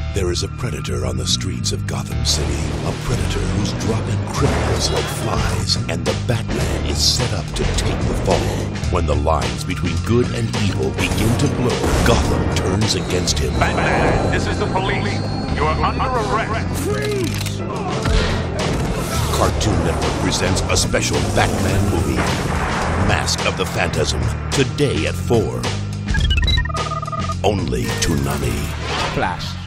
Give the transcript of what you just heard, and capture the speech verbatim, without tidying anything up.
There is a predator on the streets of Gotham City. A predator who's dropping criminals like flies. And the Batman is set up to take the fall. When the lines between good and evil begin to blur, Gotham turns against him. Batman, this is the police. You are under arrest. Freeze! Cartoon Network presents a special Batman movie. Mask of the Phantasm. Today at four. Only Toonami. Flash.